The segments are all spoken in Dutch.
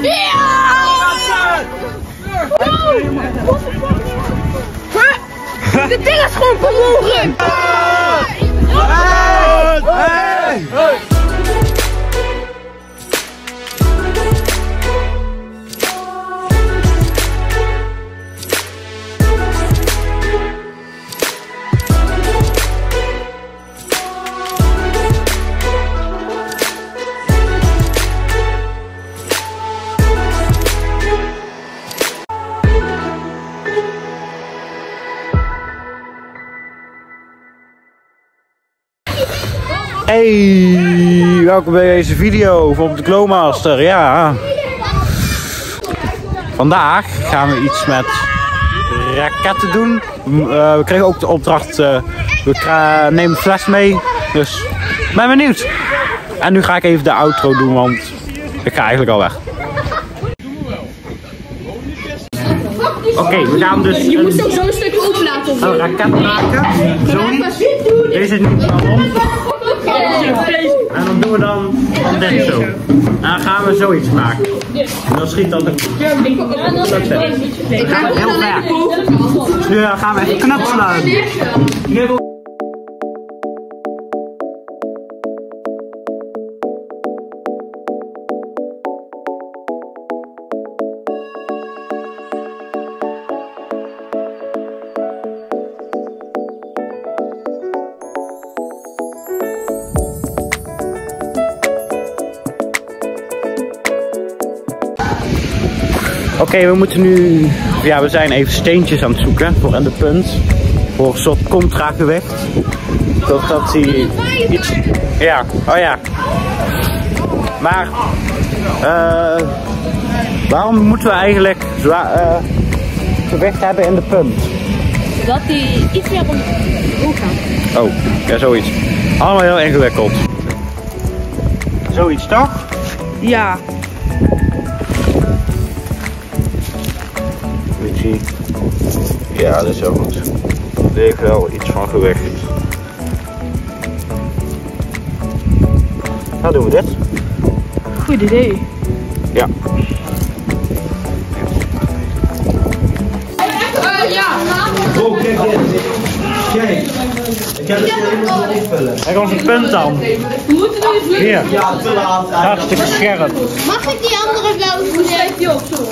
Dit ding is gewoon vermogen! Hey, welkom bij deze video van de Glowmaster. Ja, vandaag gaan we iets met raketten doen. We kregen ook de opdracht, we nemen fles mee, dus ik ben benieuwd. En nu ga ik even de outro doen, want ik ga eigenlijk al weg. Oké, we gaan dus je moet ook zo'n stukje open laten. Een raket maken. Deze is niet van ons. En dan doen we dan dit zo. En dan gaan we zoiets maken. En dan schiet dat ook. Ik ga heel ver. Dus nu gaan we even knutselen. Oké, we moeten nu, ja, we zijn even steentjes aan het zoeken voor aan de punt. Voor een soort contragewicht. Totdat hij iets, ja, oh ja. Maar, waarom moeten we eigenlijk gewicht hebben in de punt? Zodat hij iets meer omhoog gaat. Oh, ja, zoiets. Allemaal heel ingewikkeld. Zoiets toch? Ja. Ja, dat is wel goed. Dat heeft wel iets van gewicht. Nou doen we dit. Goed idee. Ja. Oh, kijk dit. Kijk. Ik heb het helemaal invullen. Kijk onze punt dan. Hier. Ja, te laat. Hartstikke scherp. Mag ik die andere blauwe schrijf die op zo?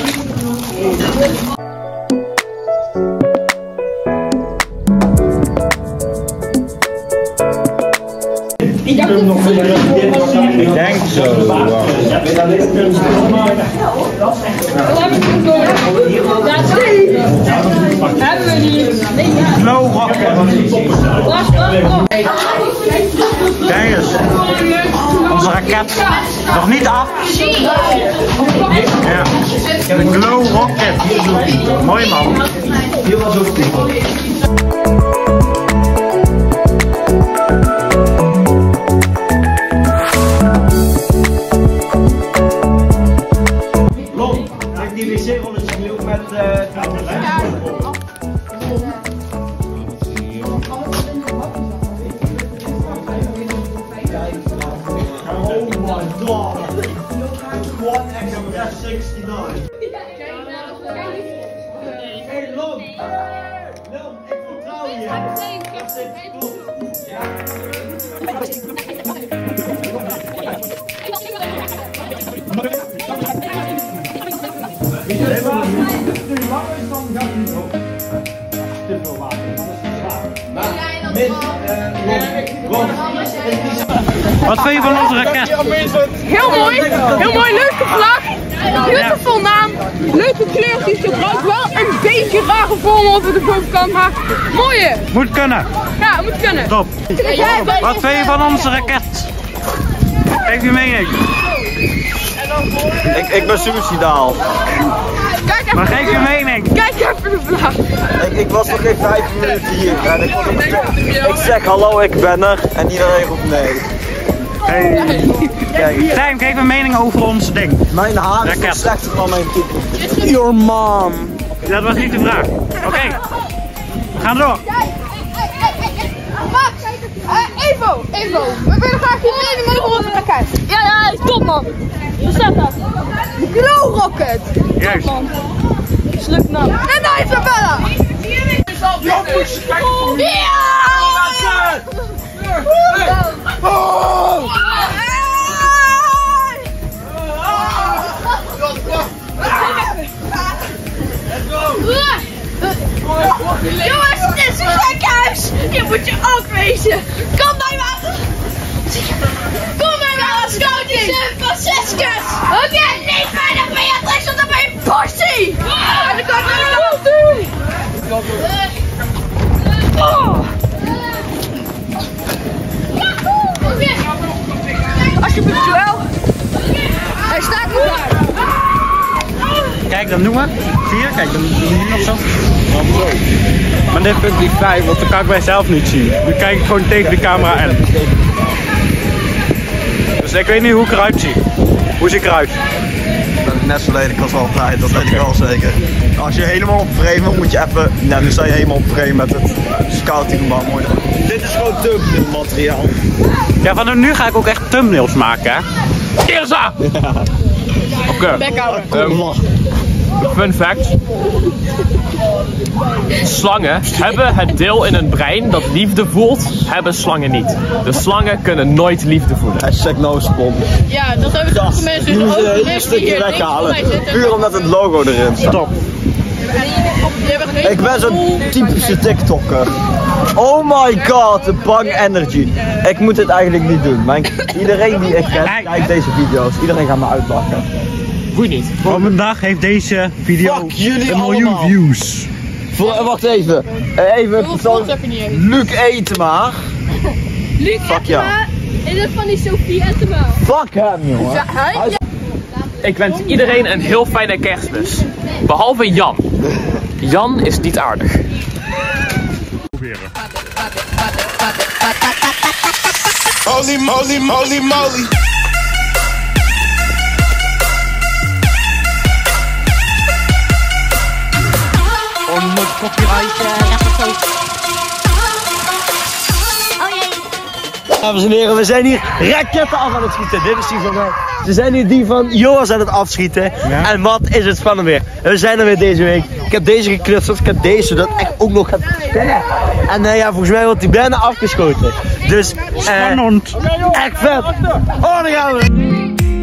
Ik denk zo. Hebben we die? Glow rocket. Kijk eens. Onze raket. Nog niet af. Ja. De glow rocket. Mooi man. Hier was ook goed. Hey Lon, ik vertrouw je. Dat zit goed. Wat vind je van onze raket? Heel mooi, leuke vlag, beautiful naam, leuke kleur die is gebruikt, wel een beetje rare vorm over de bovenkant, maar mooie. Moet kunnen. Ja, moet kunnen. Top. Wat vind je van onze raket? Geef je mening. Ik ben suicidaal. Kijk even, Maar geef je mening. kijk even de vlag. Ik was nog geen 5 minuten hier en ik zeg hallo, ik ben er en iedereen roept nee. Hey. Kijk, Tijm, geef een mening over ons ding. mijn haar is Raket. nog slechter dan mijn type. Your mom. Dat was niet de vraag. Oké. We gaan door. Max, even Info. We willen graag je mening over onze raket. Ja, top man. Wat staat dat? Glow Rocket. Juist. Sluk nou. En daar is Isabella. Ja! Jongens, dit is een gekhuis! Je moet je afwezen! Kom bij me! Kom bij me als scoutjes en Franciscus! Oké, niet verder bij je adres, want dan ben je possie! En dan kan ik het doen! Alsjeblieft, Joël! Hij staat nog daar! Kijk, dan doen we. Zie je? Kijk, dan doen we nog zo. Maar dit vind ik niet fijn, want dan kan ik mijzelf niet zien. Nu kijk ik gewoon tegen de camera en. Dus ik weet niet hoe ik eruit zie. Hoe zie ik eruit? Net zo lelijk als altijd, dat weet ik wel zeker. Als je helemaal op frame wil, moet je even... Nou, nu sta je helemaal op frame met het scoutinggebouw. Mooi. Dit is gewoon thumbnail materiaal. Ja, vanaf nu ga ik ook echt thumbnails maken, hè. Irza! Oké. Fun fact. Slangen hebben het deel in hun brein dat liefde voelt, hebben slangen niet. De slangen kunnen nooit liefde voelen. Hashtag no spon. Ja, dat hebben sommige mensen dus ook. Een stukje weghalen. Puur omdat het logo erin staat. Stop. Ik ben zo'n typische TikToker. Oh my god, de Bang Energy. Ik moet dit eigenlijk niet doen. Iedereen die ik ken, kijkt deze video's. Iedereen gaat me uitlachen. Boeit niet. Vandaag heeft deze video Fuck jullie een miljoen allemaal. views. Wacht even. Even persoon. Luc Etema. Luc ja. Is het van die Sophie Etema? Fuck hem, jongen. Ja, hij? Ik wens iedereen een heel fijne kerstmis. Behalve Jan. Jan is niet aardig. Holy moly, moly, moly. Onder copyright Dames en heren, we zijn hier raketten af aan het schieten. Dit is die van mij. Ze zijn hier die van Joas aan het afschieten. Ja. En wat is het spannend weer. We zijn er weer deze week. Ik heb deze geknutseld. Ik heb deze, zodat ik ook nog ga spinnen. En ja, volgens mij wordt die bijna afgeschoten. Dus, spannend. echt vet. Oh, daar gaan we.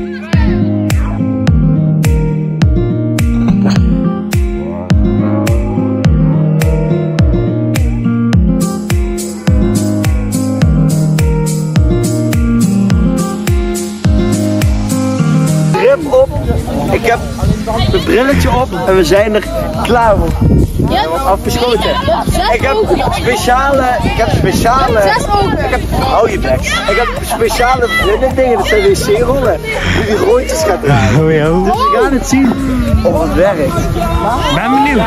Op. Ik heb mijn brilletje op en we zijn er klaar voor. Hij wordt afgeschoten. Ik heb speciale. Hou je bek. Ik heb speciale vrienden, dat zijn wc-rollen. Die rondjes gaat draaien. Oh, ja. Dus we gaan het zien of het werkt. Ben benieuwd.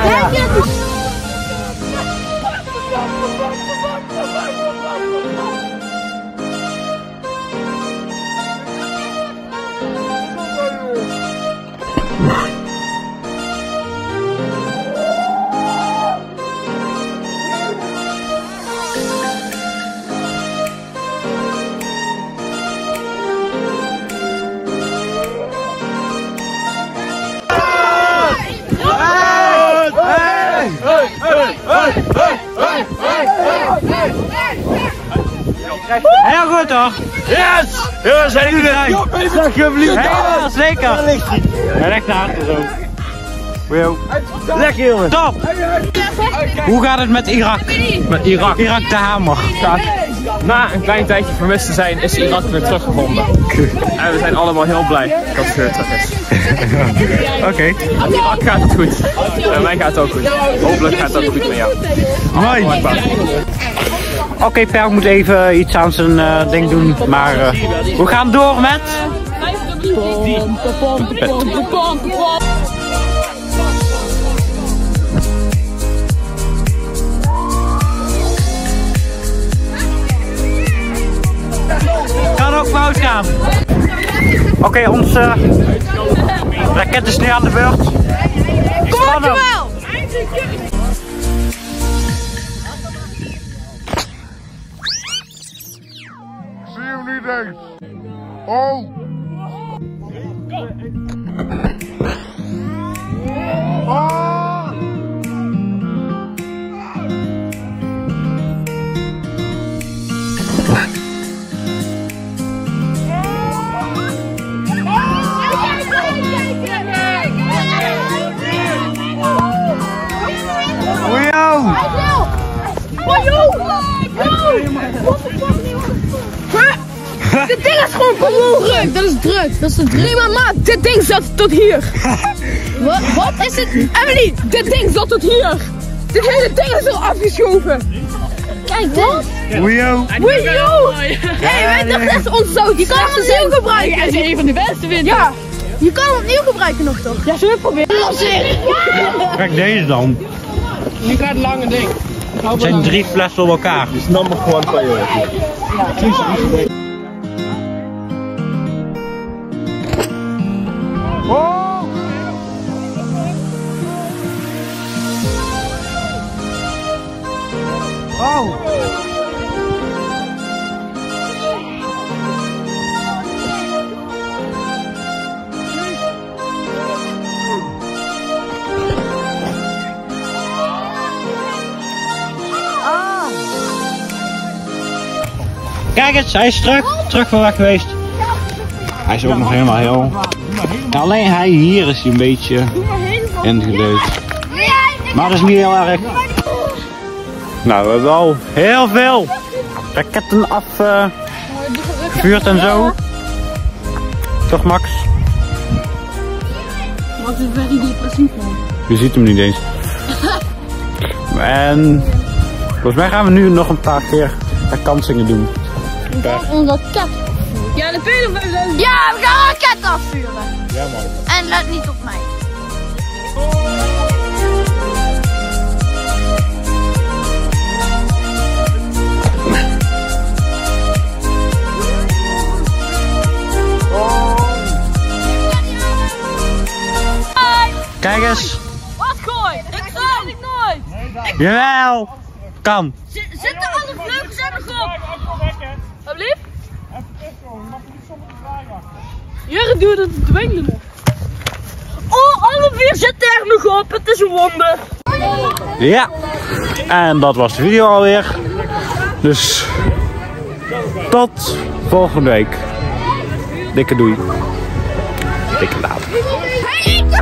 Heel goed toch? Yes! Ja, zijn jullie eruit? Zeg je blieft. Ja, zeker. Daar ligt hij. Hij ligt naar achter zo. Wow. Lekker jongen. Top! Hoe gaat het met Irak? Met Irak. Irak de Hamer. Na een klein tijdje vermist te zijn, is Irak weer teruggevonden. En we zijn allemaal heel blij dat het weer terug is. Oké. Irak gaat het goed. En mij gaat het ook goed. Hopelijk gaat het ook goed met jou. Mooi. Oké, Per moet even iets aan zijn ding doen, maar we gaan door met... Kan ook fout gaan. Oké, onze raket is nu aan de beurt. Spannend. nee. Oh. Dit ding is gewoon onmogelijk. Dat is druk. Dat is een druk. Nee, maar maat, dit ding zat tot hier. Wat is het? Emily, dit ding zat tot hier. Dit hele ding is al afgeschoven. Kijk, dit. Woejo. Hé, weet toch, dat is ons zout. Je kan hem opnieuw gebruiken. Hij is een van de beste winnen. Ja, je kan hem opnieuw gebruiken nog toch? Ja, zullen we proberen? Kijk deze dan. Nu gaat het lange ding. Het zijn 3 flessen op elkaar. Dus number one priority. Kijk eens, hij is terug van weg geweest. Hij is ook nog helemaal heel. Ja, alleen hij hier is hij een beetje ingedeeld. Maar dat is niet heel erg. Nou, we hebben al heel veel raketten afgevuurd en zo. Toch, Max? Max is very depressief, man. Je ziet hem niet eens. En volgens mij gaan we nu nog een paar keer herkansingen doen. Een raket. Ja, de pedofielen. Ja, we gaan een raket afvuren. Ja, man. En let niet op mij. Kijk eens. Wat gooi? Ik ga niet nooit. Jawel. Kan. Zet er alle vleugels er nog op. Wat lief? Jurre, doe dat het dwingde nog. Oh, alle 4 zitten er nog op. Het is een wonder. Ja. En dat was de video alweer. Dus tot volgende week. Dikke doei. Dikke later.